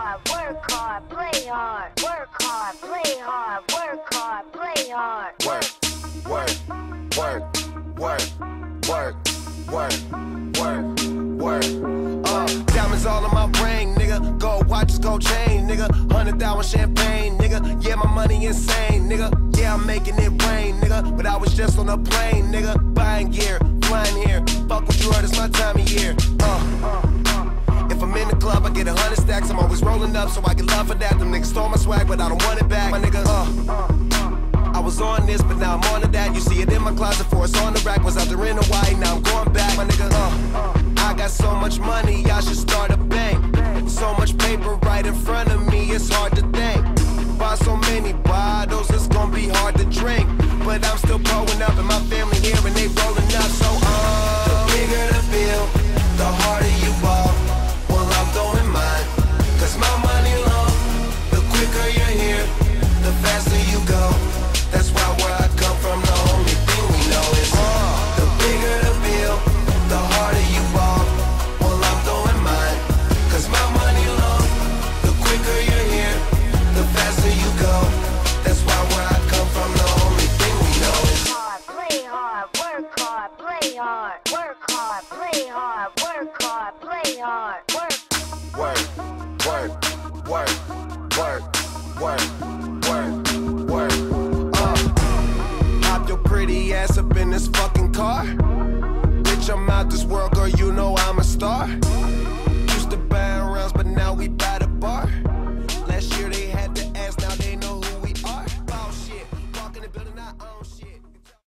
hard, work hard, play hard, work hard, play hard, work hard, play hard. Work, work, work, work, work, work, work, work. Diamonds all in my brain, nigga. Gold watches, gold chain, nigga. 100,000 champagne, nigga. Yeah, my money insane, nigga. Yeah, I'm making it rain, nigga. But I was just on a plane, nigga. Buying gear, flying here. Fuck what you heard, it's my time of year. If I'm in the club, I get 100 stacks. I'm always rolling up, so I get love for that. Them niggas stole my swag, but I don't want it back. My nigga, I was on this, but now I'm on to that. You see it in my closet, for it's on the rack. Was out there in Hawaii, now I'm going back. My nigga, I got so much money, I should start a bank. So much paper right in front of me, it's hard to think. Buy so many bottles, it's gonna be hard to drink. But I'm still growing up, and my family here, and they rolling up. So, the bigger the bill, the harder you ball. Well, I'm throwing mine, cause my money long. The quicker you're here, the faster you go. That's why where I come from, the only thing we know is the bigger the bill, the harder you ball. Well, I'm throwing mine, cause my money long. The quicker you're here, the faster you go. That's why where I come from, the only thing we know is hard, play hard, work hard, play hard, work hard, play hard, work hard, play hard, work, work, work, work, work, work, work, work. Hop your pretty ass up in this fucking car. Bitch, I'm out this world, girl, you know I'm a star.